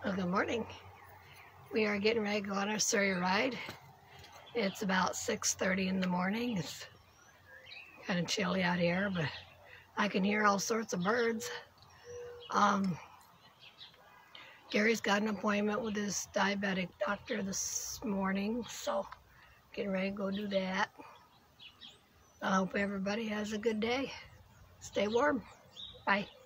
Well, good morning. We are getting ready to go on our Surrey ride. It's about 6:30 in the morning. It's kind of chilly out here, but I can hear all sorts of birds. Gary's got an appointment with his diabetic doctor this morning, so getting ready to go do that. I hope everybody has a good day. Stay warm. Bye.